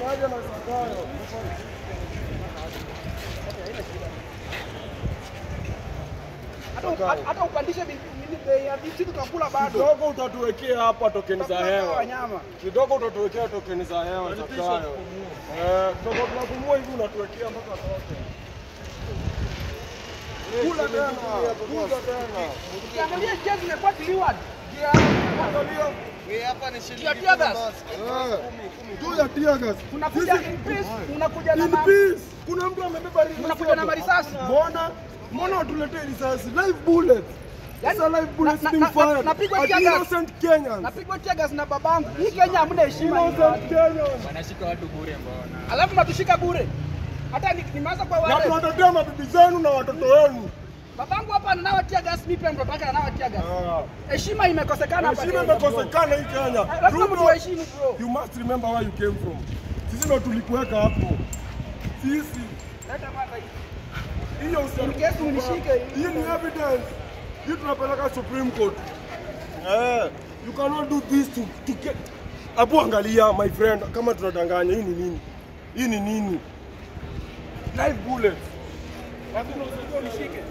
Niaje na Zakayo. Hata upandishe bei ya vitu tukakula bado. Kidogo utatuwekea hapa tokeni za hewa. Kidogo utatuwekea tokeni za hewa Zakayo. Kidogo tunapumua hivi unatuwekea mpaka zote. Kula tena. Ukiangalia jezi imekuwa cleared. Angalia. Wewe hapa ni shilingi 10. Juu ya tear gas. Unakuja in peace, unakuja na peace. Kuna mtu amebeba risasi. Unakuja na marisasi. Mbona watuletee risasi? Live bullets. It's a live bullets being fired. Napigwa tear gas. Innocent Kenyans. Napigwa tear gas na babangu. Hii Kenya hamna heshima. Innocent Kenyans. Wanashika watu bure mbona? Alafu mnatushika bure. Hata nimeanza kwa wale. Na tunatetea mabibi zenu na watoto wenu. Babangu hapa ananawa tear gas, mimi pia mtoto wake ananawa tear gas. Heshima imekosekana hapa. Heshima imekosekana hii Kenya. Lazima mtu heshimu bro. You must remember where you came from. Sisi ndio tulikuweka hapo. Sisi. Leta kwanza hii. Hiyo Kesi unishike hii. Hii ni evidence. Hii tunapeleka Supreme Court. You cannot do this to get. Abu angalia my friend kama tunadanganya hii ni nini? Hii ni nini? Live bullets. Lazima unishike.